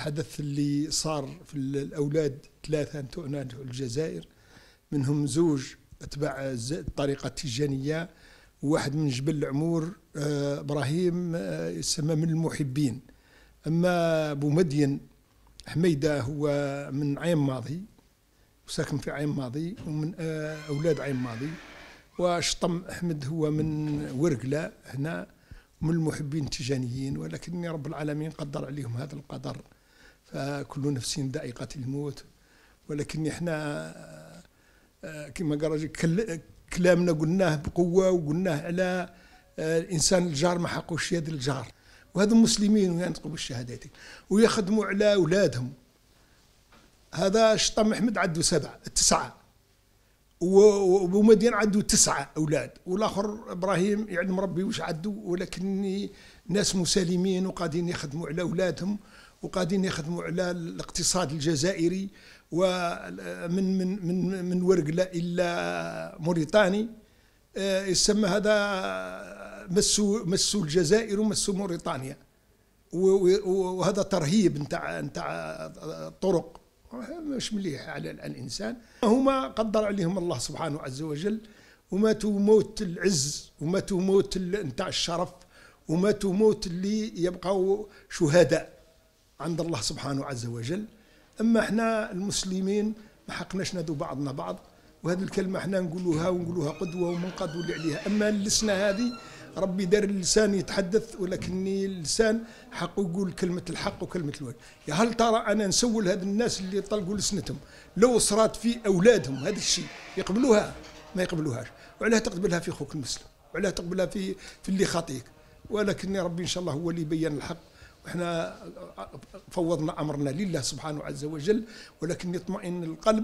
الحدث اللي صار في الأولاد 3 نتوعنا في الجزائر، منهم 2 أتباع الطريقة التيجانية، وواحد من جبل العمور إبراهيم يسمى من المحبين. أما أبو مدين حميدة هو من عين ماضي وساكن في عين ماضي ومن أولاد عين ماضي، وشطم أحمد هو من ورقلة هنا من المحبين التيجانيين، ولكن رب العالمين قدر عليهم هذا القدر، فكل نفس ذائقة الموت. ولكن احنا كما قال كلامنا قلناه بقوة، وقلناه على الإنسان الجار ما حقوش يد الجار، وهذا مسلمين وينطقوا بالشهادتين ويخدموا على أولادهم. هذا شطم أحمد عنده 9 وابو مدين عنده 9 اولاد، والاخر ابراهيم يعني مربي وش عنده، ولكن ناس مسالمين وقاعدين يخدموا على اولادهم وقاعدين يخدموا على الاقتصاد الجزائري، ومن من من من ورقله الى موريتاني يسمى هذا مسوا الجزائر ومسوا موريتانيا، وهذا ترهيب نتاع الطرق مش مليح على الإنسان. هما قدر عليهم الله سبحانه عز وجل، وماتوا موت العز وماتوا موت نتاع الشرف وماتوا موت اللي يبقوا شهداء عند الله سبحانه عز وجل. أما احنا المسلمين ما حقناش ندو بعضنا بعض، وهذه الكلمة احنا نقولوها قدوة ومنقذ واللي عليها. أما اللسنة هذه ربي دار اللسان يتحدث، ولكن اللسان حقه يقول كلمة الحق وكلمة الوجه. يا هل ترى أنا نسول هذا الناس اللي طلقوا لسنتهم لو صرات في أولادهم هذا الشيء يقبلوها؟ ما يقبلوهاش. وعلاه تقبلها في أخوك المسلم، وعلاه تقبلها في اللي خاطيك. ولكن ربي إن شاء الله هو اللي يبين الحق، وإحنا فوضنا أمرنا لله سبحانه عز وجل. ولكن يطمئن القلب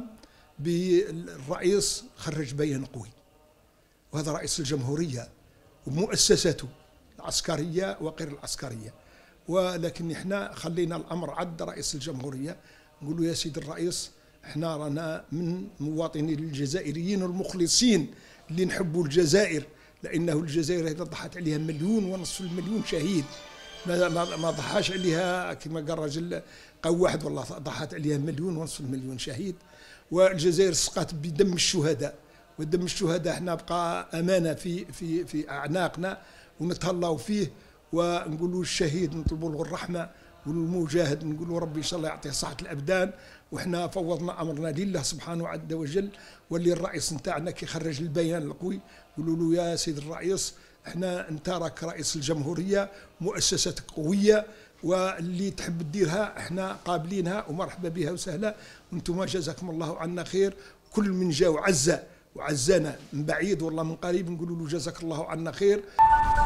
بالرئيس خرج بيان قوي، وهذا رئيس الجمهورية ومؤسساته العسكرية وغير العسكرية. ولكن احنا خلينا الأمر عند رئيس الجمهورية، نقولوا يا سيد الرئيس احنا رانا من مواطنين الجزائريين المخلصين اللي نحبوا الجزائر، لأنه الجزائر إذا ضحت عليها 1.5 مليون شهيد، ما ضحاش عليها كما قال رجل قو واحد، والله ضحت عليها 1.5 مليون شهيد. والجزائر سقط بدم الشهداء، ودم الشهداء احنا بقى امانه في اعناقنا ونتهلاو فيه، ونقولوا الشهيد نطلبوا له الرحمه، والمجاهد نقولوا ربي ان شاء الله يعطيه صحه الابدان. وإحنا فوضنا امرنا لله سبحانه عز وجل. واللي الرئيس نتاعنا كي خرج البيان القوي قولوا له يا سيد الرئيس احنا انت راك رئيس الجمهوريه، مؤسساتك قويه، واللي تحب تديرها احنا قابلينها ومرحبا بها وسهلا، وانتم جزاكم الله عنا خير. كل من جا وعزانا من بعيد والله من قريب نقولوا له جزاك الله عنا خير.